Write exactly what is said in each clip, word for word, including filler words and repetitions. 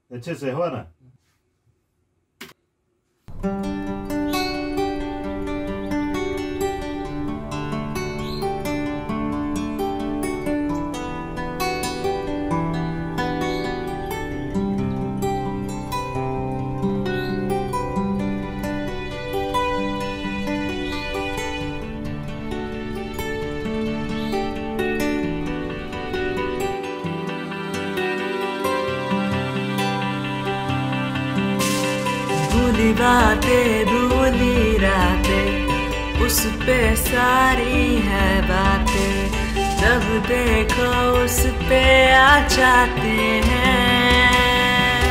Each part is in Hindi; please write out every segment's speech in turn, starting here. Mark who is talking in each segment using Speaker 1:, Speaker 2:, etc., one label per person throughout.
Speaker 1: अच्छे से हुआ ना?
Speaker 2: भूली बातें भूली रातें, उस पे सारी है बातें, जब देखो उस पे आ जाते हैं।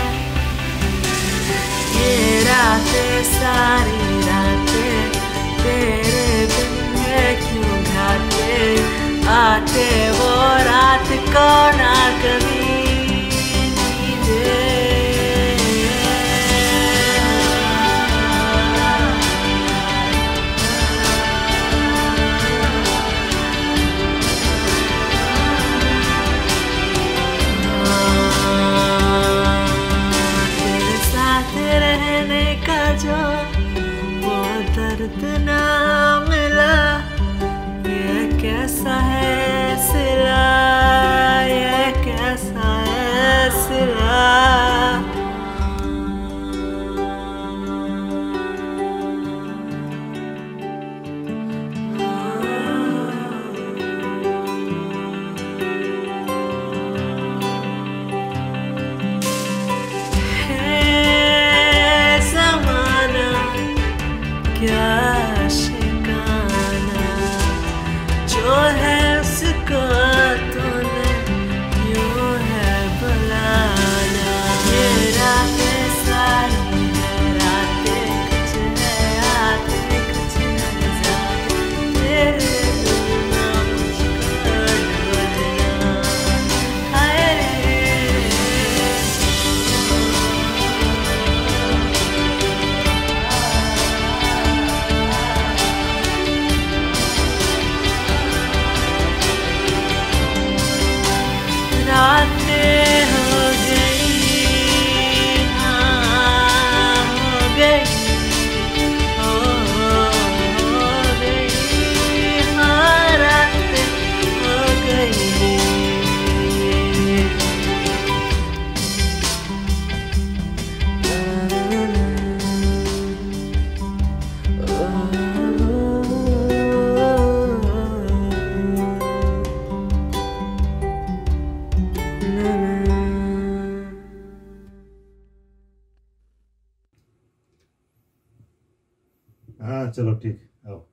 Speaker 2: ये रातें सारी रातें तेरे बिन है क्यों घाटे, आते वो रात को ना कभी नींदे। जो वो दर्द ना मिला, ये कैसा है सिला, ये कैसा है सिला। क्या शिकाना जो है उसको तूने क्यों है बुलाना। ये रातें सारी है रातें, कुछ है आते कुछ है जाते, तेरे बिना मुझको ढूंढना। हाय रातें हो गई, हाँ हो गई, हो गई, हाँ रातें हो गई।
Speaker 1: हाँ चलो ठीक, आओ।